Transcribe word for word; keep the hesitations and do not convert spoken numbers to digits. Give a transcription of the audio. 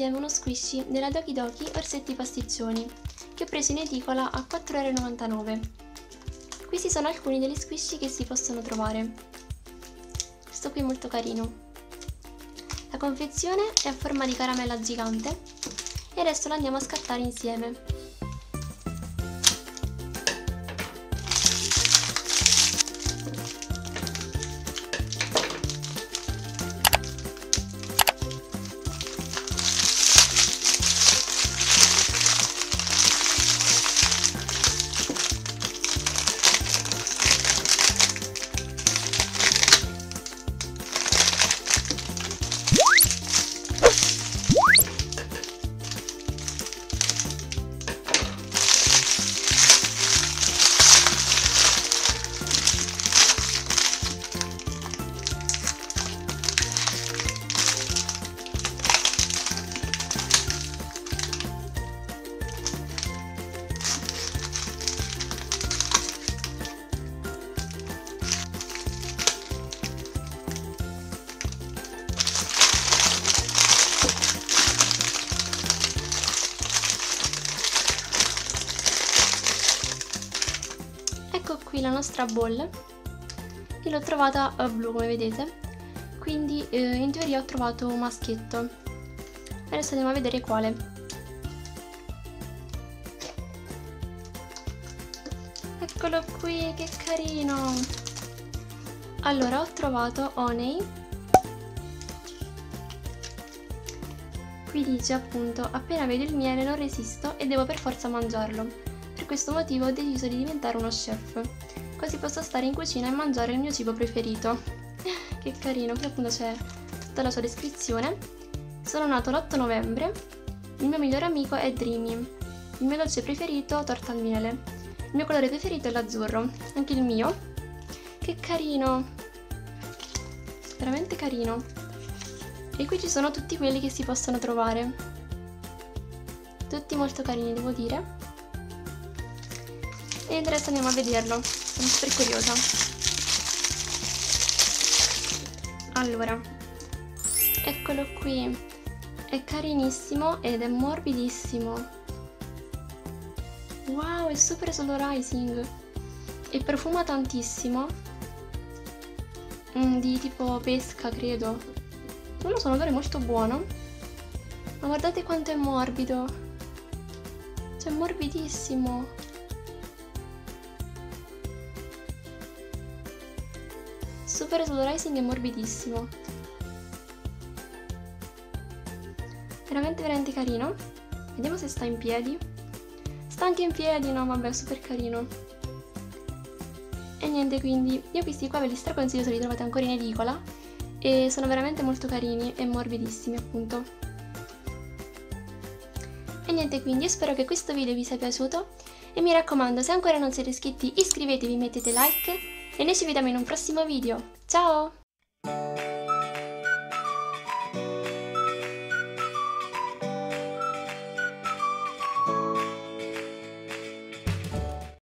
insieme uno squishy della Doki Doki Orsetti Pasticcioni, che ho preso in edicola a quattro e novantanove euro. Questi sono alcuni degli squishy che si possono trovare. Questo qui è molto carino. La confezione è a forma di caramella gigante e adesso la andiamo a scattare insieme. Ecco qui la nostra bowl. Io l'ho trovata uh, blu, come vedete, quindi eh, in teoria ho trovato un maschietto. Adesso andiamo a vedere quale. Eccolo qui, che carino! Allora, ho trovato Honey. Qui dice appunto: appena vedo il miele non resisto e devo per forza mangiarlo. Per questo motivo ho deciso di diventare uno chef, così posso stare in cucina e mangiare il mio cibo preferito. Che carino, qui appunto c'è tutta la sua descrizione. Sono nato l'otto novembre, il mio migliore amico è Dreamy, il mio dolce preferito torta al miele, il mio colore preferito è l'azzurro, anche il mio. Che carino, veramente carino. E qui ci sono tutti quelli che si possono trovare, tutti molto carini, devo dire. E adesso andiamo a vederlo, sono super curiosa. Allora, eccolo qui, è carinissimo ed è morbidissimo. Wow, è super solarizing e profuma tantissimo, mm, di tipo pesca, credo. Non lo so, un odore molto buono, ma guardate quanto è morbido, cioè è morbidissimo. Super solarizing e morbidissimo, veramente veramente carino. Vediamo se sta in piedi. Sta anche in piedi, no vabbè, super carino. E niente, quindi io questi qua ve li straconsiglio se li trovate ancora in edicola, e sono veramente molto carini e morbidissimi appunto. E niente, quindi io spero che questo video vi sia piaciuto e mi raccomando, se ancora non siete iscritti iscrivetevi, mettete like e noi ci vediamo in un prossimo video. Ciao!